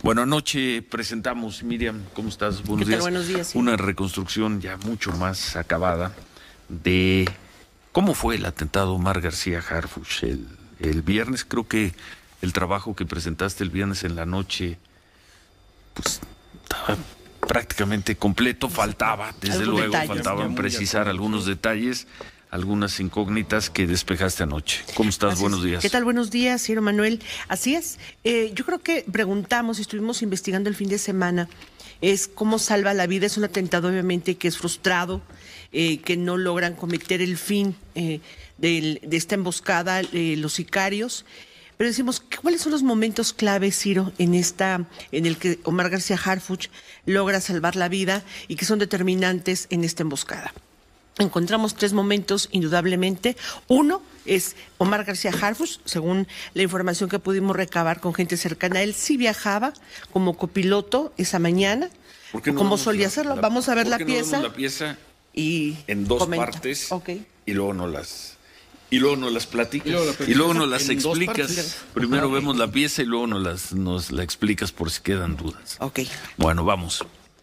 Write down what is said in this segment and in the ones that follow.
Bueno, anoche presentamos, Miriam, ¿cómo estás? Buenos días. Buenos días. Sí. Una reconstrucción ya mucho más acabada de cómo fue el atentado Omar García Harfuch el viernes. Creo que el trabajo que presentaste el viernes en la noche, pues estaba prácticamente completo. Faltaba, desde luego, faltaban precisar algunos detalles, algunas incógnitas que despejaste anoche. ¿Cómo estás? Así Buenos es. días. ¿Qué tal? Buenos días, señor Manuel. Así es. Yo creo que preguntamos, estuvimos investigando el fin de semana, es cómo salva la vida. Es un atentado, obviamente, que es frustrado, que no logran cometer el fin de esta emboscada los sicarios. Pero decimos, ¿cuáles son los momentos claves, Ciro, en el que Omar García Harfuch logra salvar la vida y que son determinantes en esta emboscada? Encontramos tres momentos, indudablemente. Uno es Omar García Harfuch, según la información que pudimos recabar con gente cercana. Él sí viajaba como copiloto esa mañana, como solía hacerlo. Vamos a ver la pieza. La pieza y en dos comenta. partes, Okay. y luego nos las platicas, y luego nos las explicas. Primero vemos la pieza y luego nos la explicas por si quedan dudas. Ok. Bueno, vamos.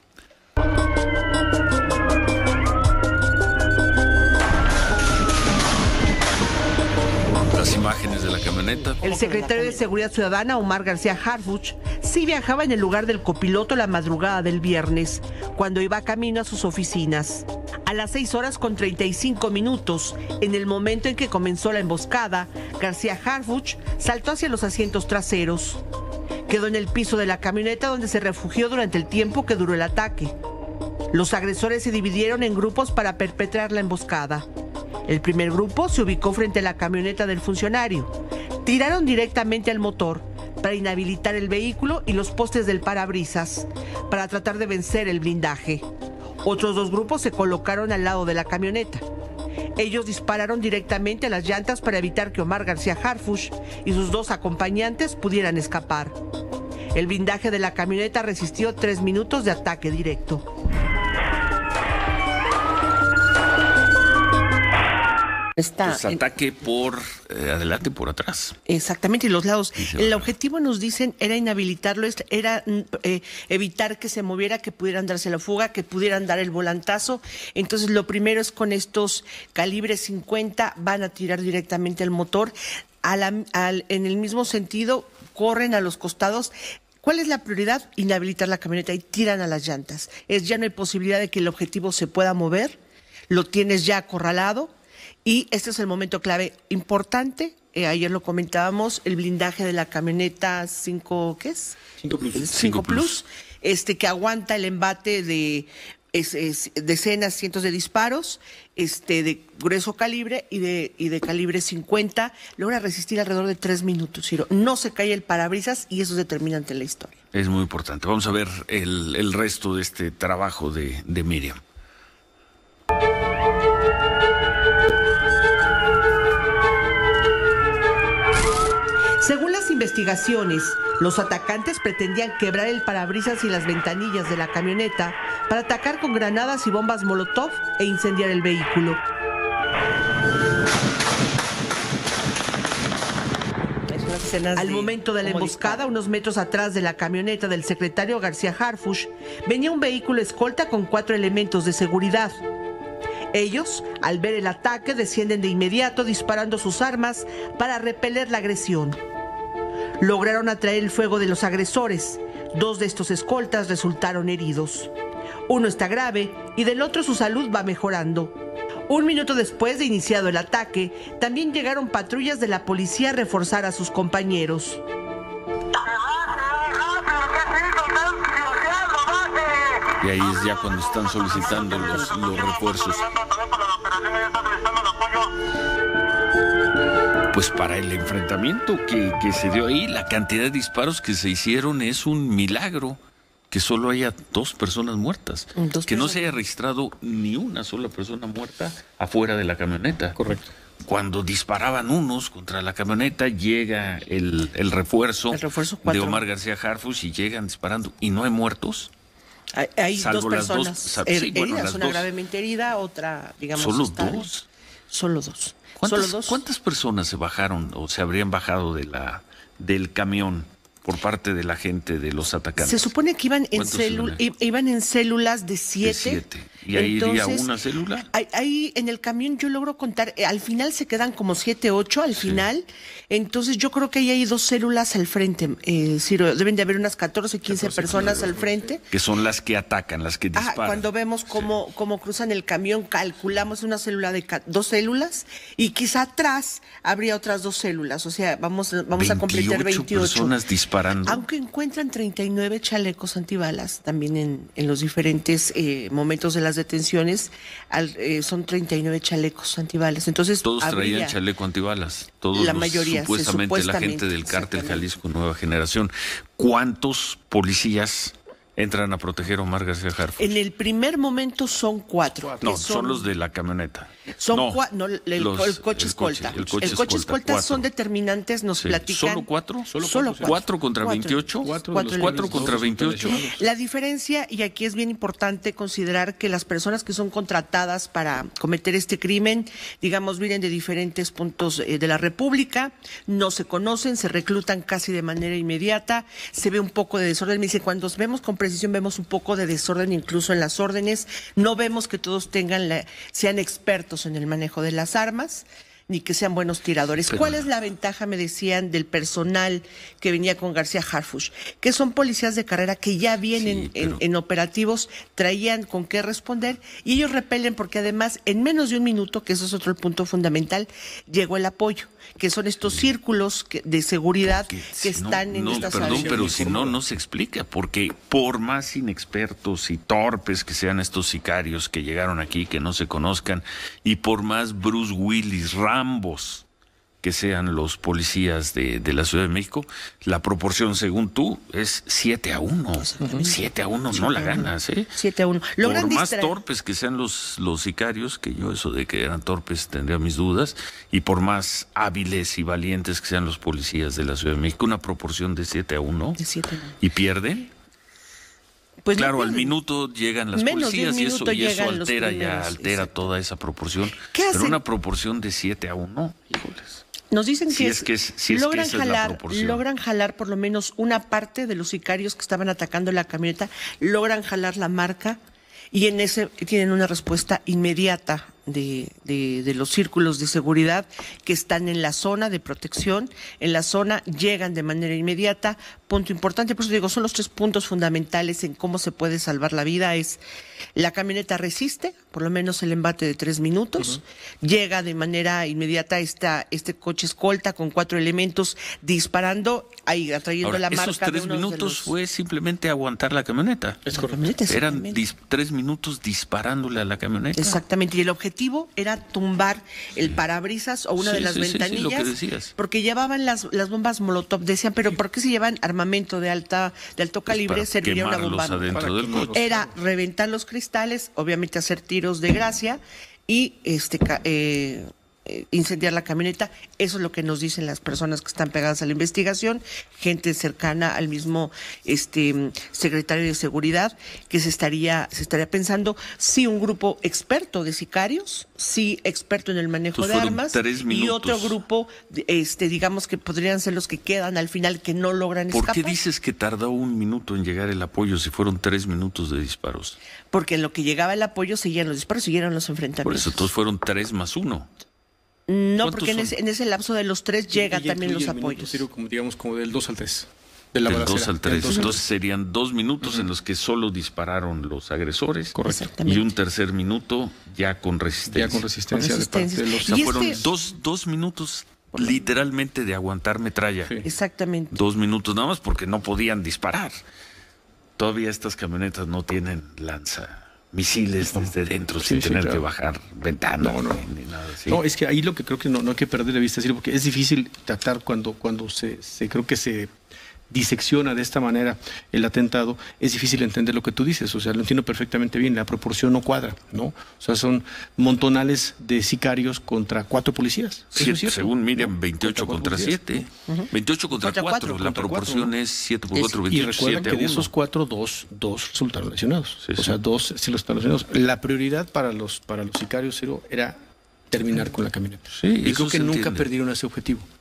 Las imágenes de la camioneta. El secretario de Seguridad Ciudadana, Omar García Harfuch, sí viajaba en el lugar del copiloto la madrugada del viernes, cuando iba camino a sus oficinas. A las 6:35, en el momento en que comenzó la emboscada, García Harfuch saltó hacia los asientos traseros. Quedó en el piso de la camioneta, donde se refugió durante el tiempo que duró el ataque. Los agresores se dividieron en grupos para perpetrar la emboscada. El primer grupo se ubicó frente a la camioneta del funcionario. Tiraron directamente al motor para inhabilitar el vehículo y los postes del parabrisas, para tratar de vencer el blindaje. Otros dos grupos se colocaron al lado de la camioneta. Ellos dispararon directamente a las llantas para evitar que Omar García Harfuch y sus dos acompañantes pudieran escapar. El blindaje de la camioneta resistió 3 minutos de ataque directo. Ataque por adelante, por atrás. Exactamente, y los lados. El objetivo, nos dicen, era inhabilitarlo, era evitar que se moviera, que pudieran darse la fuga, que pudieran dar el volantazo. Entonces, lo primero es con estos calibres 50, van a tirar directamente el motor. En el mismo sentido, corren a los costados. ¿Cuál es la prioridad? Inhabilitar la camioneta y tiran a las llantas. Ya no hay posibilidad de que el objetivo se pueda mover, lo tienes ya acorralado. Y este es el momento clave importante. Ayer lo comentábamos, el blindaje de la camioneta 5, ¿qué es? 5 Plus. 5 Plus, que aguanta el embate de decenas, cientos de disparos, de grueso calibre y de calibre 50. Logra resistir alrededor de 3 minutos, Ciro. No se cae el parabrisas y eso es determinante en la historia. Es muy importante. Vamos a ver el resto de este trabajo de Miriam. Según las investigaciones, los atacantes pretendían quebrar el parabrisas y las ventanillas de la camioneta para atacar con granadas y bombas Molotov e incendiar el vehículo. Al momento de la emboscada, unos metros atrás de la camioneta del secretario García Harfuch, venía un vehículo escolta con 4 elementos de seguridad. Ellos, al ver el ataque, descienden de inmediato disparando sus armas para repeler la agresión. Lograron atraer el fuego de los agresores. 2 de estos escoltas resultaron heridos. Uno está grave y del otro su salud va mejorando. 1 minuto después de iniciado el ataque, también llegaron patrullas de la policía a reforzar a sus compañeros. Y ahí es ya cuando están solicitando los refuerzos. Pues para el enfrentamiento que se dio ahí, la cantidad de disparos que se hicieron es un milagro. Que solo haya 2 personas muertas. Que no se haya registrado ni una sola persona muerta afuera de la camioneta. Correcto. Cuando disparaban unos contra la camioneta, llega el refuerzo de Omar García Harfuch y llegan disparando y no hay muertos. Hay 2 personas heridas, una gravemente herida, otra, digamos, ¿Solo estable. 2? Solo 2. ¿Cuántas personas se bajaron o se habrían bajado del camión por parte de la gente, de los atacantes? Se supone que iban en células de 7. ¿Y ahí iría una célula? Ahí en el camión yo logro contar, al final se quedan como 7, 8 al final. Entonces yo creo que ahí hay 2 células al frente, Ciro. Deben de haber unas 14, 15 personas al frente. Que son las que atacan, las que disparan. Cuando vemos cómo cruzan el camión, calculamos una célula de 2 células y quizá atrás habría otras 2 células. O sea, vamos a completar 28 personas disparando. Aunque encuentran 39 chalecos antibalas también en los diferentes momentos de las detenciones, son 39 chalecos antibalas. Entonces todos traían chaleco antibalas. Todos la mayoría, supuestamente la gente del cártel Jalisco Nueva Generación. ¿Cuántos policías entran a proteger a Omar García Harfuch? En el primer momento son 4. No, son los de la camioneta. Son el coche escolta. El coche escolta son determinantes, nos platican. ¿Solo 4? ¿Solo 4 contra 28? 4 contra 28. La diferencia, y aquí es bien importante considerar que las personas que son contratadas para cometer este crimen, digamos, vienen de diferentes puntos de la República, no se conocen, se reclutan casi de manera inmediata, se ve un poco de desorden. Me dice, cuando vemos con precisión, vemos un poco de desorden incluso en las órdenes, no vemos que todos sean expertos en el manejo de las armas, ni que sean buenos tiradores. ¿Cuál es la ventaja, me decían, del personal que venía con García Harfuch? Que son policías de carrera que ya vienen en operativos, traían con qué responder y ellos repelen porque además en menos de un minuto, que eso es otro punto fundamental, llegó el apoyo, que son estos círculos de seguridad que están en estas áreas. Perdón, pero si no se explica, porque por más inexpertos y torpes que sean estos sicarios que llegaron aquí, que no se conozcan, y por más Bruce Willis, Rambos que sean los policías de la Ciudad de México, la proporción, según tú, es 7-1. 7-1 no la ganas, ¿eh? 7-1. Por más torpes que sean los sicarios, que yo eso de que eran torpes tendría mis dudas, y por más hábiles y valientes que sean los policías de la Ciudad de México, una proporción de 7-1. De 7-1. ¿Y pierden? Pues claro, al minuto llegan las policías y eso altera toda esa proporción. ¿Qué hacen? Pero una proporción de 7-1, híjoles. Nos dicen logran jalar por lo menos una parte de los sicarios que estaban atacando la camioneta, logran jalar la marca y en ese tienen una respuesta inmediata de los círculos de seguridad que están en la zona de protección, en la zona llegan de manera inmediata. Punto importante, por eso digo, son los 3 puntos fundamentales en cómo se puede salvar la vida. Es la camioneta resiste, por lo menos el embate de 3 minutos, llega de manera inmediata este coche escolta con 4 elementos disparando, ahí atrayendo la marca. Esos 3 minutos fue simplemente aguantar la camioneta. Es correcto. Eran 3 minutos disparándole a la camioneta. Exactamente, y el objetivo era tumbar el parabrisas o una de las ventanillas, lo que decías. Porque llevaban las bombas Molotov. Decían, pero ¿por qué se llevan armamento de alto calibre? Serviría una bomba. Era reventar los cristales, obviamente hacer tiros de gracia y incendiar la camioneta. Eso es lo que nos dicen las personas que están pegadas a la investigación, gente cercana al mismo secretario de Seguridad, que se estaría pensando si un grupo experto de sicarios, sí experto en el manejo de armas, y otro grupo, digamos que podrían ser los que quedan al final, que no logran escapar. ¿Por qué dices que tardó 1 minuto en llegar el apoyo si fueron 3 minutos de disparos? Porque en lo que llegaba el apoyo seguían los disparos, siguieron los enfrentamientos. Por eso todos fueron 3 más 1. No, porque en ese lapso de los 3 llega también los apoyos. Como del 2 al 3. Del 2 al 3. Entonces serían 2 minutos en los que solo dispararon los agresores. Correcto. Y un tercer minuto ya con resistencia. De parte de los... O sea, fueron 2 minutos literalmente de aguantar metralla. Sí. Exactamente. 2 minutos nada más porque no podían disparar. Todavía estas camionetas no tienen misiles desde dentro, sin tener que bajar ventanas ni nada así. No, es que ahí lo que creo que no hay que perder de vista, porque es difícil tratar cuando se creo que se disecciona de esta manera el atentado, es difícil entender lo que tú dices. O sea, lo entiendo perfectamente bien, la proporción no cuadra, ¿no? O sea, son montonales de sicarios contra 4 policías. Según Miriam, 28 contra 7. 28 contra 4. La proporción es 7 por 4, 28. Y recuerden que de esos 4, 2 resultaron lesionados. O sea, 2 sí los están lesionados. La prioridad para los sicarios, Ciro, era terminar con la camioneta. Sí, y creo que nunca perdieron ese objetivo.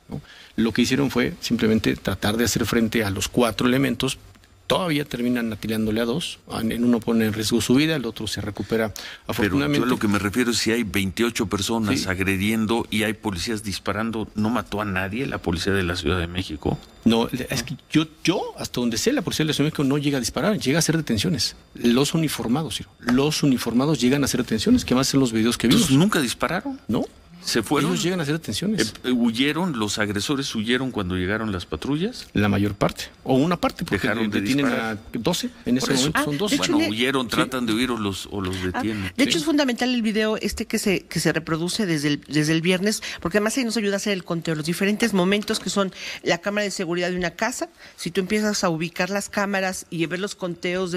¿no? Lo que hicieron fue simplemente tratar de hacer frente a los 4 elementos. Todavía terminan atirándole a 2. En uno pone en riesgo su vida, el otro se recupera afortunadamente. Pero yo lo que me refiero es si hay 28 personas Sí. agrediendo y hay policías disparando, ¿no mató a nadie la policía de la Ciudad de México? No, es que yo hasta donde sé, la policía de la Ciudad de México no llega a disparar, llega a hacer detenciones. Los uniformados, Ciro, los uniformados llegan a hacer detenciones, que más en los videos que vimos. Entonces, ¿nunca dispararon? ¿No? ¿Se fueron? Ellos llegan a hacer detenciones. ¿Huyeron? ¿Los agresores huyeron cuando llegaron las patrullas? La mayor parte, o una parte, porque Dejaron de detienen disparar. a 12, en ese Por eso. momento son 12. de hecho, Bueno, le- huyeron, Sí. tratan de huir o los detienen. De hecho, es fundamental el video que se reproduce desde el viernes, porque además ahí nos ayuda a hacer el conteo, los diferentes momentos que son la cámara de seguridad de una casa. Si tú empiezas a ubicar las cámaras y ver los conteos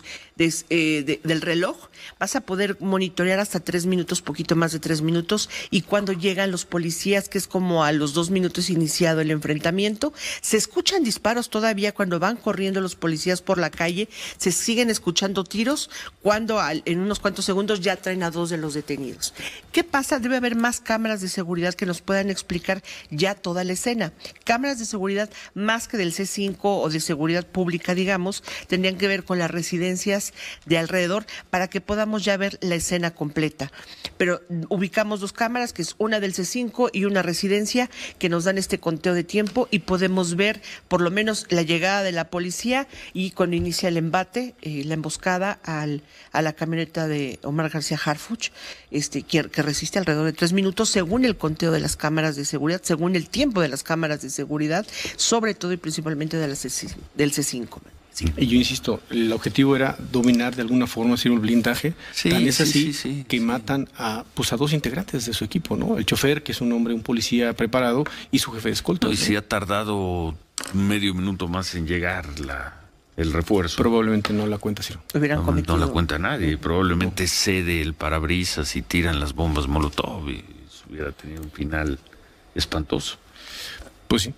del reloj, vas a poder monitorear hasta 3 minutos, poquito más de 3 minutos, y cuando llegan los policías, que es como a los 2 minutos iniciado el enfrentamiento, se escuchan disparos todavía cuando van corriendo los policías por la calle, se siguen escuchando tiros, cuando en unos cuantos segundos ya traen a 2 de los detenidos. ¿Qué pasa? Debe haber más cámaras de seguridad que nos puedan explicar ya toda la escena. Cámaras de seguridad más que del C5 o de seguridad pública, digamos, tendrían que ver con las residencias de alrededor para que podamos ya ver la escena completa. Pero ubicamos 2 cámaras, que es una del C5 y una residencia, que nos dan este conteo de tiempo y podemos ver por lo menos la llegada de la policía y cuando inicia el embate, la emboscada a la camioneta de Omar García Harfuch, que resiste alrededor de 3 minutos según el conteo de las cámaras de seguridad, según el tiempo de las cámaras de seguridad, sobre todo y principalmente del C5. Sí. Y yo insisto, el objetivo era dominar de alguna forma, hacer un blindaje. Sí, Tan es sí, así sí, que matan a 2 integrantes de su equipo, ¿no? El chofer, que es un policía preparado, y su jefe de escolta. No, y ¿no? si ha tardado medio minuto más en llegar el refuerzo. Probablemente no la cuenta, Ciro. Hubieran No cometido. la cuenta nadie. Probablemente cede el parabrisas y tiran las bombas Molotov y hubiera tenido un final espantoso. Pues sí.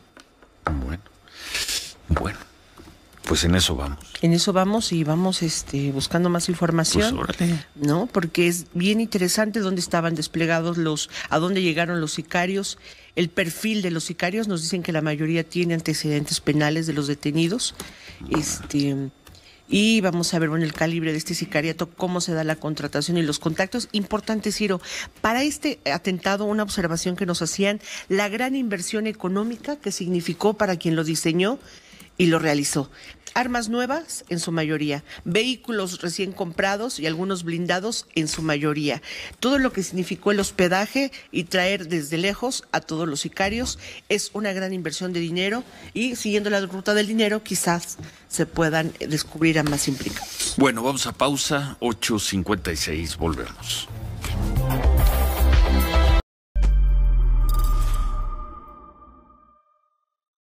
Bueno, pues en eso vamos. En eso vamos y vamos buscando más información, Pues órale. ¿no? Porque es bien interesante dónde estaban desplegados a dónde llegaron los sicarios, el perfil de los sicarios. Nos dicen que la mayoría tiene antecedentes penales de los detenidos. Y vamos a ver, el calibre de este sicariato, cómo se da la contratación y los contactos. Importante, Ciro, para este atentado, una observación que nos hacían, la gran inversión económica que significó para quien lo diseñó y lo realizó. Armas nuevas en su mayoría, vehículos recién comprados y algunos blindados en su mayoría. Todo lo que significó el hospedaje y traer desde lejos a todos los sicarios es una gran inversión de dinero y siguiendo la ruta del dinero quizás se puedan descubrir a más implicados. Bueno, vamos a pausa, 8:56, volvemos.